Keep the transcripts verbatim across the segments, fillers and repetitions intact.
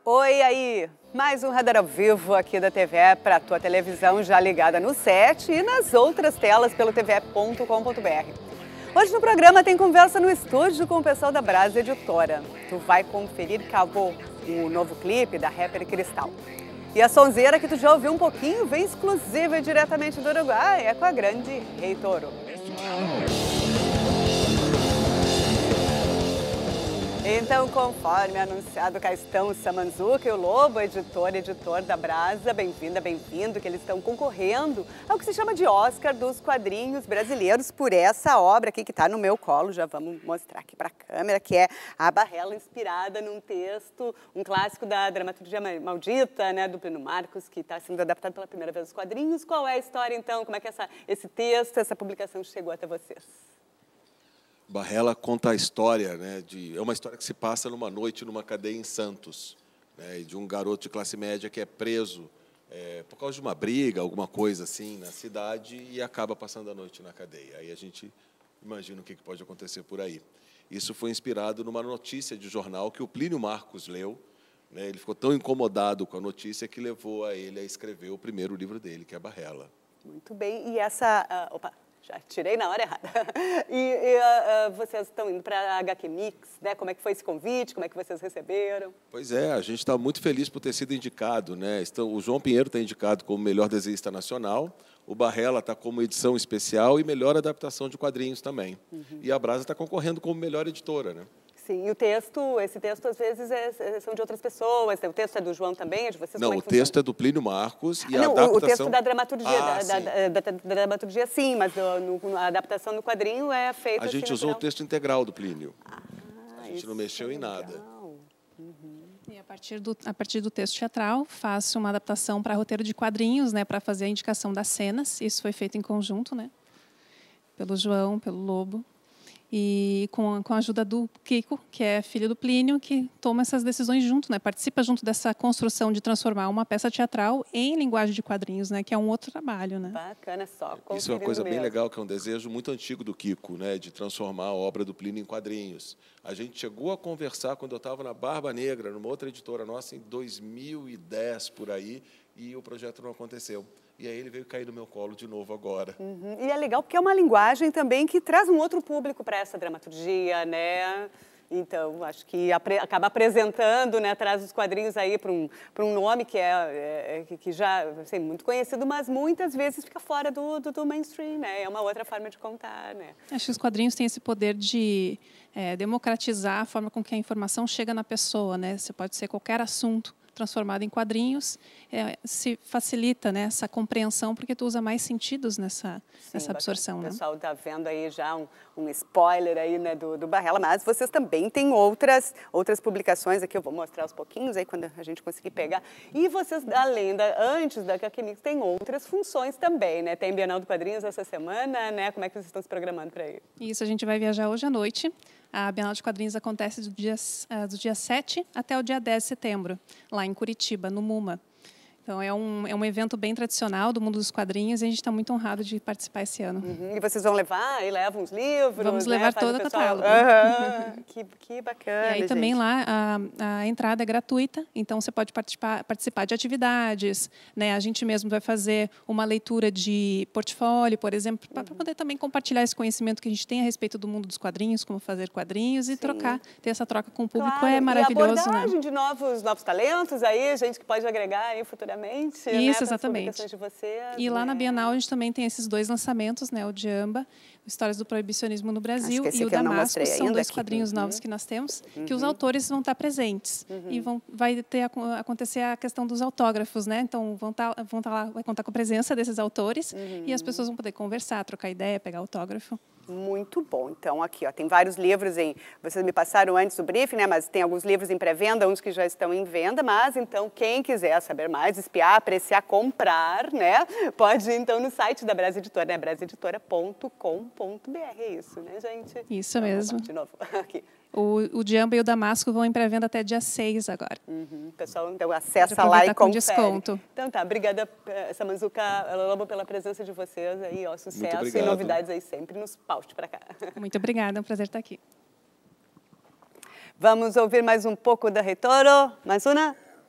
Oi, aí! Mais um Radar ao Vivo aqui da T V E para a tua televisão já ligada no set e nas outras telas pelo t v e ponto com ponto b r. Hoje no programa tem conversa no estúdio com o pessoal da Brasa Editora. Tu vai conferir Cavô, o novo clipe da rapper Cristal. E a sonzeira que tu já ouviu um pouquinho vem exclusiva diretamente do Uruguai, é com a grande Rei Toro. Então, conforme anunciado, cá estão o Samanzuca e o Lobo, editor e editor da Brasa. Bem-vinda, bem-vindo, que eles estão concorrendo ao que se chama de Oscar dos quadrinhos brasileiros por essa obra aqui que está no meu colo. Já vamos mostrar aqui para a câmera, que é A Barrela, inspirada num texto, um clássico da dramaturgia maldita, né, do Plínio Marcos, que está sendo adaptado pela primeira vez aos quadrinhos. Qual é a história, então? Como é que essa, esse texto, essa publicação chegou até vocês? Barrela conta a história, né, de, é uma história que se passa numa noite numa cadeia em Santos, né, de um garoto de classe média que é preso é, por causa de uma briga, alguma coisa assim, na cidade, e acaba passando a noite na cadeia. Aí a gente imagina o que pode acontecer por aí. Isso foi inspirado numa notícia de jornal que o Plínio Marcos leu, né, ele ficou tão incomodado com a notícia que levou a ele a escrever o primeiro livro dele, que é Barrela. Muito bem. E essa... Uh, opa. Já tirei na hora errada. E, e uh, uh, vocês estão indo para a H Q Mix, né? Como é que foi esse convite? Como é que vocês receberam? Pois é, a gente está muito feliz por ter sido indicado, né? Então, o João Pinheiro está indicado como melhor desenhista nacional, o Barrela está como edição especial e melhor adaptação de quadrinhos também. Uhum. E a Brasa está concorrendo como melhor editora, né? Sim, e o texto, esse texto às vezes é, são de outras pessoas, o texto é do João também, é de vocês? Não, como é o que texto funciona? é do Plínio Marcos e ah, a não, adaptação... o texto da dramaturgia, ah, da, da, da, da dramaturgia sim, mas no, no, a adaptação do quadrinho é feita... A gente assim, usou natural. o texto integral do Plínio, ah, a gente não mexeu é em nada. Uhum. E a partir, do, a partir do texto teatral, faço uma adaptação para roteiro de quadrinhos, né, para fazer a indicação das cenas, isso foi feito em conjunto, né, pelo João, pelo Lobo. E com a, com a ajuda do Kiko, que é filho do Plínio, que toma essas decisões junto, né? Participa junto dessa construção de transformar uma peça teatral em linguagem de quadrinhos, né? Que é um outro trabalho, né? Bacana, só. Isso é uma coisa mesmo. bem legal, que é um desejo muito antigo do Kiko, né? De transformar a obra do Plínio em quadrinhos. A gente chegou a conversar quando eu estava na Barba Negra, numa outra editora nossa, em dois mil e dez, por aí, e o projeto não aconteceu. E aí ele veio cair no meu colo de novo agora. Uhum. E é legal porque é uma linguagem também que traz um outro público para essa dramaturgia, né? Então, acho que apre acaba apresentando, né, traz os quadrinhos aí para um, para um nome que é, é que já é muito conhecido, mas muitas vezes fica fora do, do, do mainstream, né? É uma outra forma de contar, né? Acho que os quadrinhos têm esse poder de é, democratizar a forma com que a informação chega na pessoa, né? Você pode ser qualquer assunto transformado em quadrinhos, é, se facilita, né, essa compreensão, porque tu usa mais sentidos nessa, Sim, nessa absorção. O né? pessoal está vendo aí já um, um spoiler aí, né, do, do Barrela, mas vocês também têm outras, outras publicações aqui, eu vou mostrar aos pouquinhos aí quando a gente conseguir pegar. E vocês, além da, antes da H Q Mix, tem outras funções também, né? Tem Bienal do Quadrinhos essa semana, né? Como é que vocês estão se programando para ir? Isso, a gente vai viajar hoje à noite. A Bienal de Quadrinhos acontece do dia, do dia sete até o dia dez de setembro, lá em Curitiba, no MUMA. Então, é um, é um evento bem tradicional do mundo dos quadrinhos e a gente está muito honrado de participar esse ano. Uhum. E vocês vão levar e levam os livros? Vamos né? levar Faz todo o pessoal... catálogo. Uhum. que, que bacana, E aí gente. também lá a, a entrada é gratuita, então você pode participar, participar de atividades, né? A gente mesmo vai fazer uma leitura de portfólio, por exemplo, para uhum. poder também compartilhar esse conhecimento que a gente tem a respeito do mundo dos quadrinhos, como fazer quadrinhos e Sim. trocar, ter essa troca com o público claro. é maravilhoso. E abordagem né? de novos, novos talentos aí, gente que pode agregar aí futuramente. Isso, né, exatamente. De vocês, e lá né? na Bienal a gente também tem esses dois lançamentos, né? O de Amba, Histórias do Proibicionismo no Brasil, e o Damasco, são dois quadrinhos uhum. novos que nós temos, uhum. que os autores vão estar presentes. Uhum. E vão, vai ter, acontecer a questão dos autógrafos, né? Então, vão estar, vão estar lá, vai contar com a presença desses autores, uhum. e as pessoas vão poder conversar, trocar ideia, pegar autógrafo. Muito bom. Então, aqui, ó, tem vários livros em... Vocês me passaram antes do briefing, né? Mas tem alguns livros em pré-venda, uns que já estão em venda. Mas, então, quem quiser saber mais, espiar, apreciar, comprar, né? Pode ir, então, no site da Brasa Editora, né? brasa editora ponto com ponto b r. É isso, né, gente? Isso mesmo. De novo, aqui. O, o Jamba e o Damasco vão em pré-venda até dia seis agora. Uhum. Pessoal, então acessa lá e com confere. desconto. Então tá, obrigada, Samanzuca, Lobo, pela presença de vocês aí, ó, sucesso e novidades aí sempre nos paute para cá. Muito obrigada, é um prazer estar aqui. Vamos ouvir mais um pouco da Rei Toro, mais uma?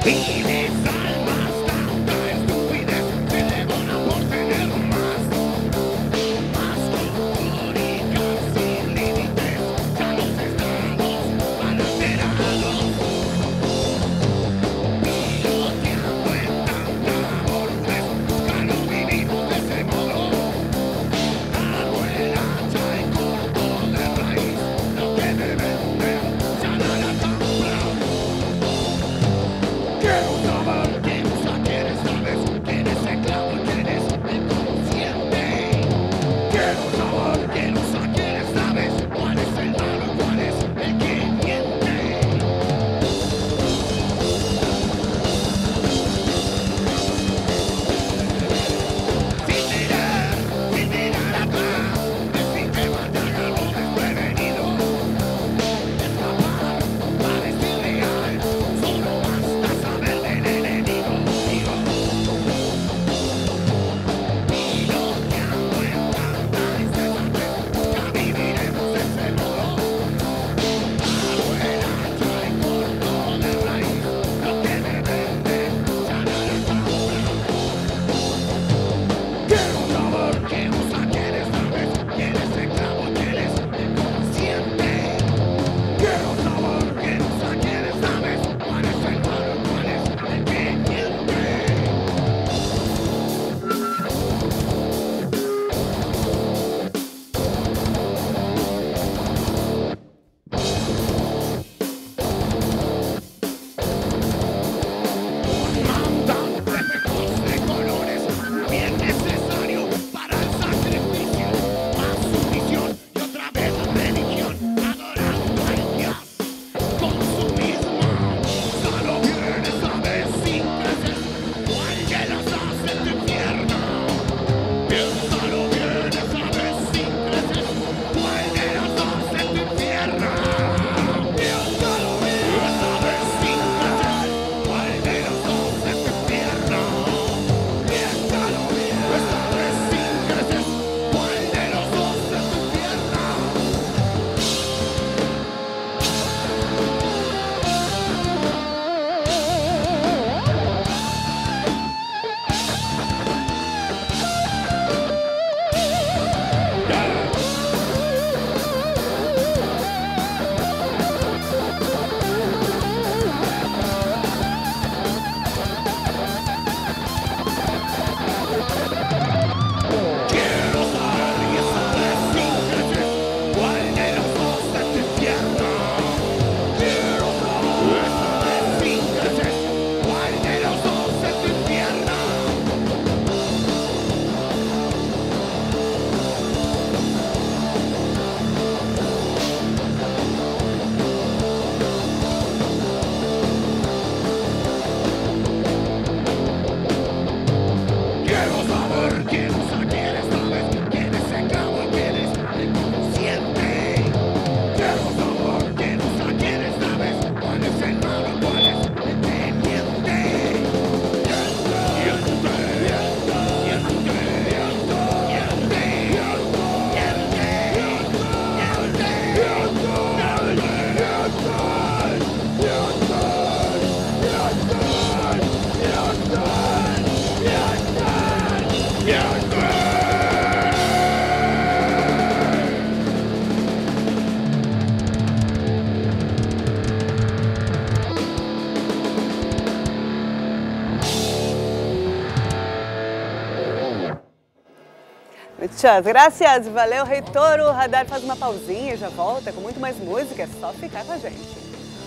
Muchas gracias, valeu, reitor. O Radar faz uma pausinha e já volta com muito mais música, é só ficar com a gente.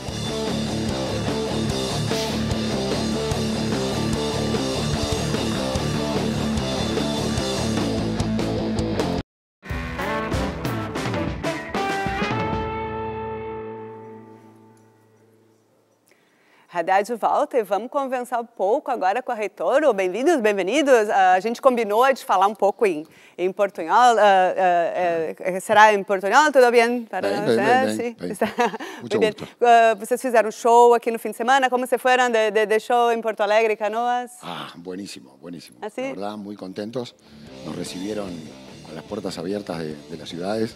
Radar de volta e vamos conversar um pouco agora com a reitora. Bem-vindos, bem-vindos. A gente combinou de falar um pouco em, em portunhol. Uh, uh, uh, será em portunhol? Tudo bem? Para bem, nós? bem, É, bem, sim. bem. Está... Muito bem. gusto. Uh, vocês fizeram show aqui no fim de semana. Como se foram de, de, de show em Porto Alegre, Canoas? Ah, buenísimo, buenísimo. ¿Ah, sí? La verdad, muy contentos. Nos recibieron con las puertas abiertas de, de las ciudades.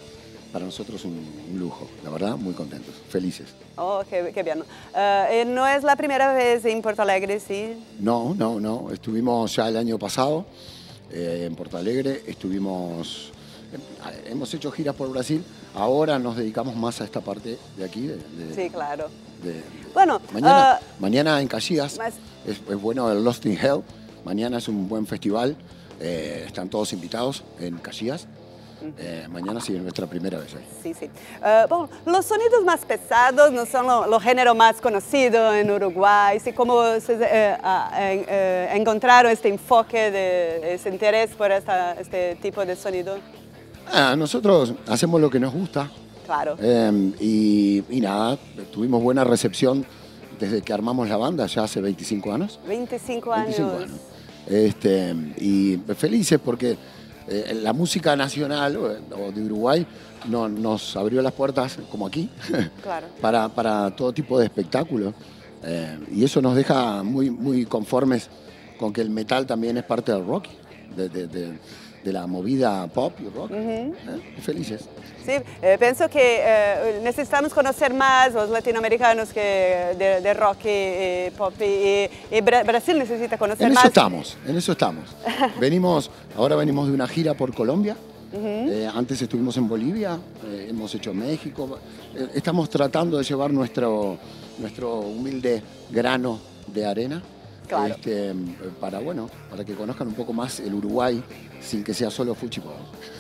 para nosotros un, un lujo, la verdad, muy contentos, felices. Oh, qué, qué bien. Uh, ¿No es la primera vez en Porto Alegre, sí? No, no, no. Estuvimos ya el año pasado eh, en Porto Alegre, estuvimos, eh, hemos hecho giras por Brasil, ahora nos dedicamos más a esta parte de aquí. De, de, sí, claro. De, de, bueno, mañana, uh, mañana en Caxias más... es, es bueno el Lost in Hell, mañana es un buen festival, eh, están todos invitados en Caxias. Eh, mañana sí es nuestra primera vez ahí. Sí, sí. Uh, bueno, los sonidos más pesados no son los lo géneros más conocidos en Uruguay. ¿Sí? ¿Cómo se eh, eh, eh, encontraron este enfoque, de, ese interés por esta, este tipo de sonido? Ah, nosotros hacemos lo que nos gusta. Claro. Eh, y, y nada, tuvimos buena recepción desde que armamos la banda, ya hace veinticinco años. veinticinco años. veinticinco años. Este, y felices porque Eh, la música nacional o de Uruguay no, nos abrió las puertas, como aquí, claro. para, para todo tipo de espectáculos. Eh, y eso nos deja muy, muy conformes con que el metal también es parte del rock, de, de, de, de la movida pop y rock. Uh-huh. eh, felices. Sí, eh, pienso que eh, necesitamos conocer más los latinoamericanos que de, de rock y, y pop y, y Brasil necesita conocer en más. En eso estamos, en eso estamos. venimos, ahora venimos de una gira por Colombia, uh-huh. eh, antes estuvimos en Bolivia, eh, hemos hecho México, eh, estamos tratando de llevar nuestro, nuestro humilde grano de arena. Claro. Este, para, bueno, para que conozcan un poco más el Uruguay sin que sea solo fútbol.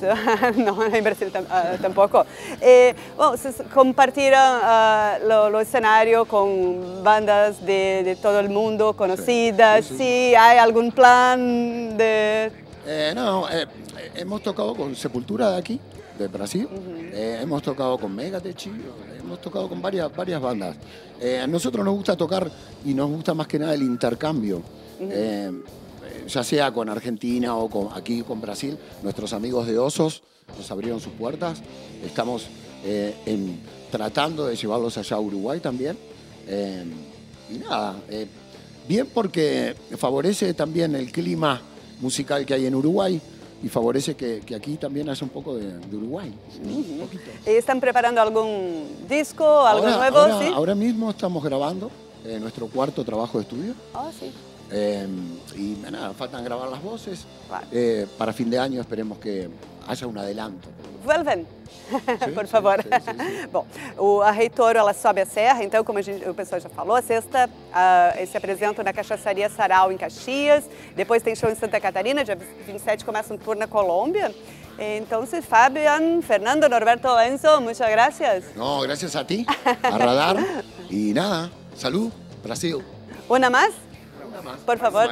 No, en Brasil uh, tampoco. Eh, bueno, compartieron uh, lo, lo escenario con bandas de, de todo el mundo conocidas. Sí, sí, sí. ¿Sí hay algún plan de...? Eh, no, eh, hemos tocado con Sepultura de aquí, de Brasil. Uh-huh. eh, hemos tocado con Megadeth, hemos tocado con varias, varias bandas. Eh, a nosotros nos gusta tocar y nos gusta más que nada el intercambio. Uh-huh. eh, ya sea con Argentina o con, aquí con Brasil. Nuestros amigos de Osos nos abrieron sus puertas. Estamos eh, en, tratando de llevarlos allá a Uruguay también. Eh, y nada, eh, bien porque favorece también el clima musical que hay en Uruguay y favorece que, que aquí también haya un poco de, de Uruguay. Uh-huh. Un poquito. ¿Están preparando algún disco, algo ahora, nuevo? Ahora, ¿sí? ahora mismo estamos grabando eh, nuestro cuarto trabajo de estudio. Oh, sí. Eh, y nada, faltan grabar las voces. Claro. Eh, para fin de año esperemos que haya um adelanto. Vuelven, sim, por favor. Sim, sim, sim. Bom, o, a Rei Toro, ela sobe a serra, então, como a gente, o pessoal já falou, a sexta uh, se apresentam na Cachaçaria Sarau, em Caxias. Depois tem show em Santa Catarina, dia vinte e sete começa um tour na Colômbia. Então, Fabián, Fernando, Norberto, Enzo, muchas gracias. No, gracias a ti, a Radar. Y nada, salud, Brasil. ¿Una más? Una más. Por favor.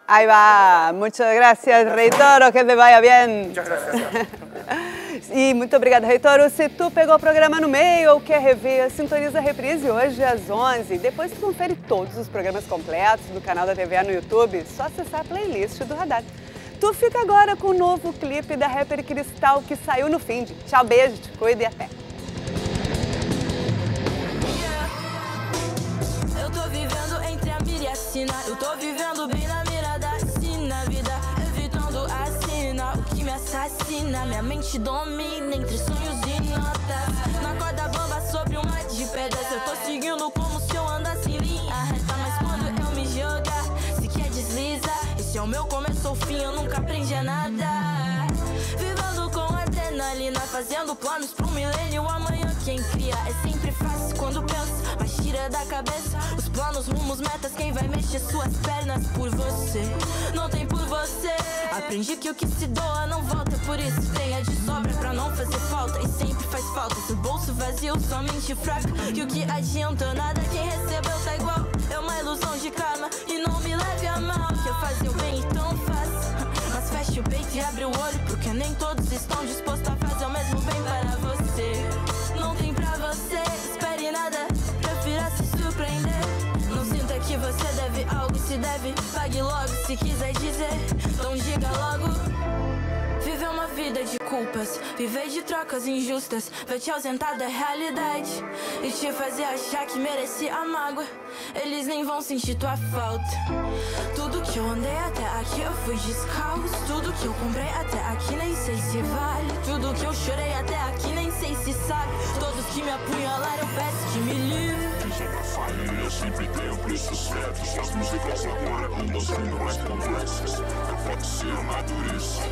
Ahí va. Muchas gracias, Rei Toro. Que te vaya bien. Muchas gracias. E muito obrigada, Rei Toro. Se tu pegou o programa no meio ou quer rever, sintoniza a reprise hoje às onze. Depois tu confere todos os programas completos do canal da T V A no YouTube. Só acessar a playlist do Radar. Tu fica agora com o novo clipe da rapper Cristal que saiu no Find. Tchau, beijo, te cuida e até. Eu tô vivendo entre a mira e a sina. Eu tô vivendo bem na mira da sina. Vida evitando a sina. O que me assassina, minha mente domina entre sonhos e notas. Na corda bamba sobre um mar de pedras. Eu tô seguindo como se eu andasse em linha reta. Mas quando eu me jogar, se quer desliza. Esse é o meu começo ou fim, eu nunca aprendi a nada. Vivendo com adrenalina, fazendo planos pro milênio. Amanhã quem cria é sempre fácil quando pensa, mas tira da cabeça os planos, rumos, metas. Quem vai mexer suas pernas por você, não tem por você. Aprendi que o que se doa não volta, por isso tenha de sobra pra não fazer falta. E sempre faz falta, se o bolso vazio, somente fraco. E o que adianta nada, quem recebeu tá igual. É uma ilusão de karma e não me leve a mal. Que eu fazia o bem e tão fácil, mas feche o peito e abre o olho, porque nem todos estão dispostos a fazer o mesmo bem para você. Não tem pra você, espere nada, prefira se surpreender. Não sinta que você deve algo, se deve, pague logo. Se quiser dizer, então diga logo. Viver uma vida de culpas, viver de trocas injustas, vai te ausentar da realidade e te fazer achar que merecia a mágoa. Eles nem vão sentir tua falta. Tudo que eu andei até aqui eu fui descalço. Tudo que eu comprei até aqui nem sei se vale. Tudo que eu chorei até aqui nem sei se sabe. Todos que me apunhalaram eu peço que me livre. Dizem que a família sempre tem o preço certo. As músicas agora andam sendo mais complexas. Eu pode ser amadureço.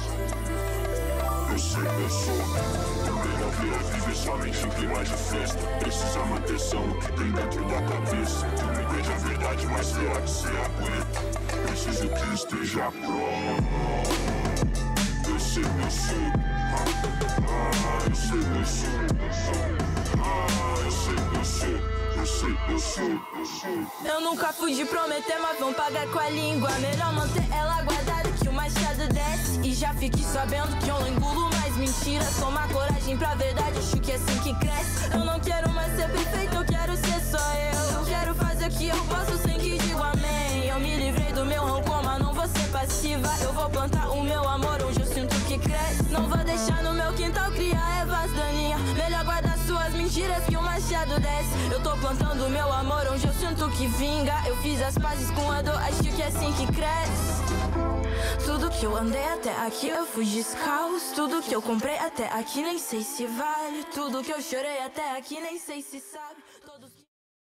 Eu sei que eu sou. Também não quero viver somente em clima de festa. Precisa manter o que tem dentro da cabeça. Tu me entende a verdade, mas será que você aguenta? Preciso que esteja pronto. Eu sei que eu sou. Ah, eu sei que eu sou. Ah, eu sei que eu sou. Eu sei que eu sou. Eu sou. Eu nunca fui de prometer, mas vão pagar com a língua. Melhor manter ela guardada que o machado desce. E já fiquei sabendo que eu não engulo mais mentiras. Tomar coragem pra verdade, acho que é assim que cresce. Eu não quero mais ser perfeito, eu quero ser só eu. Eu quero fazer o que eu posso sem que digo amém. Eu me livrei do meu rancor, mas não vou ser passiva. Eu vou plantar o meu amor onde eu sinto que cresce. Não vou deixar no meu quintal criar ervas daninhas. Melhor guardar suas mentiras que o machado desce. Eu tô plantando o meu amor onde eu sinto que vinga. Eu fiz as pazes com a dor, acho que é assim que cresce. Tudo que eu andei até aqui eu fui descalço. Tudo que eu comprei até aqui nem sei se vale. Tudo que eu chorei até aqui nem sei se sabe. Todos